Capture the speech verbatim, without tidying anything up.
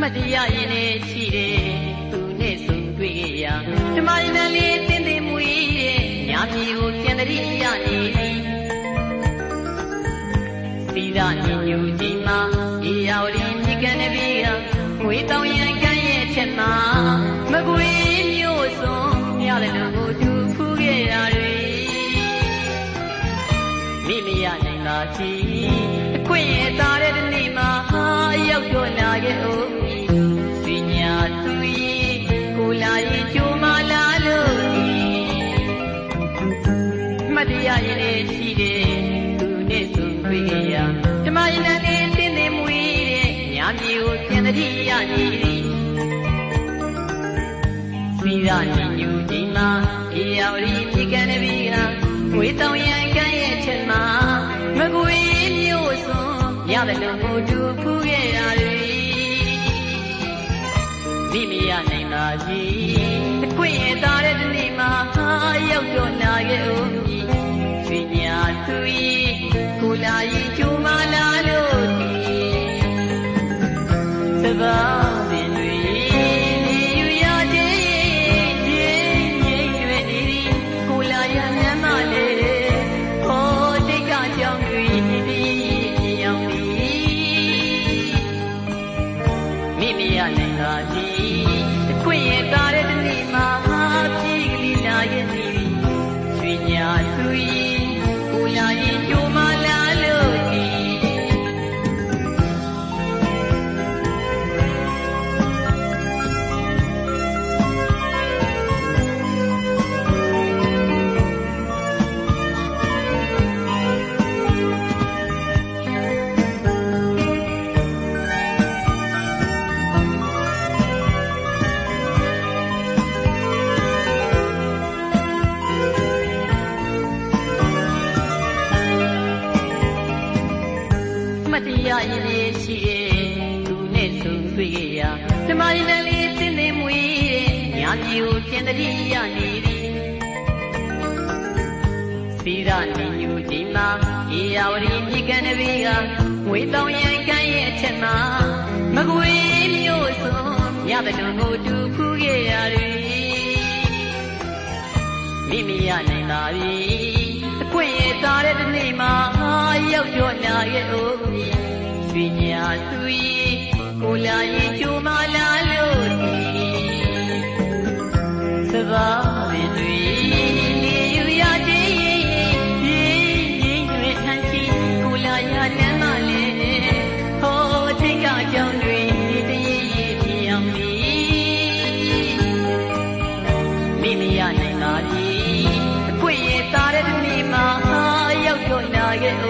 တရားရင်နဲ့ရှိတယ်သူနဲ့ဆုံတွေ့ရဓမ္မရဏလေးတင်းတင်းမွေးတဲ့ညာပြည်ကိုပြန်တည်းရနေသည်သီရညညူကြီးမှာအေယာဝတီမြေကန်တပီးကငွေတောင်ရန်ကန်းရဲ့ချက်မှာမကွေးမျိုးစုံရတယ်လို့ကိုသူဖူးခဲ့ရတွေမိမရနိုင်တာကြီးအခွင့်ရတာတဲ့နေ့မှာရောက်တော့လာရဲ့အိုးစင်ညာသူကြီးကိုလာရင်ကြိုးမလာလို့မတရားရင်လည်းရှိတယ်သူနဲ့ဆုံတွေ့ရဓမ္မရဏလေးတင်းတင်းမွေးတဲ့ညာမြေကိုပြန်တည်းရနေသည်သီရညညူကြီးမှာအေယာဝတီမြေကန်တပီးကငွေတောင်ရန်ကန်းရဲ့ချက်မှာမကွေးမျိုးစုံရတယ်လို့ကိုသူဖူးခဲ့ရတွေမိမရနိုင်ပါကြီးအခွင့်ရတာတဲ့နေ့မှာရောက်တော့လာခဲ့ဦးရွှေညာသူကြီးကိုလာရင်ကြိုးမလာလို့သဘာပင်တွေယူရခြင်းခြင်းငြိမ်ရွယ်နေသည်ကိုလာရမြတ်မလေးဟောတိတ်ကကြောင်းတွေပြီးရောက်သည်မိမရနိုင်ပါကြီးအခွင့်ရတာတဲ့နေ့မှာပြည်ကလေးလာရဲ့နေရွှေညာသူကြီးကိုလာရင်ကြိုးမလာလို့ဒီတရားရင်လေးရှိတယ်သူနဲ့ဆုံတွေ့ရဓမ္မရဏလေးတင်းတင်းမွေးတဲ့ညာပြည်ကိုပြန်တည်းရနေသည်သီရညညူကြီးမှာအေယာဝတီမြေကန်တပီးကငွေတောင်ရန်ကန်းရဲ့အချက်မှာမကွေးမျိုးစုံရတယ်လို့ကိုသူဖူးခဲ့ရတွေမိမရနိုင်ပါပြီအခွင့်ရတာတဲ့နေ့မှာရောက်တော့လာရဲ့အိုးရွှေညာသူကြီးကိုလာရင်ကြိုးမလာလို့သဘာပင်တွေယူရခြင်းရေးရင်းတွေထန်ချီကိုလာရလမ်းမလေးဟောထိတ်ကကြောင်တွေတရေရေပြောင်းပြီးမိမရနိုင်ပါပြီအခွင့်ရတာတဲ့နေ့မှာရောက်တော့လာရဲ့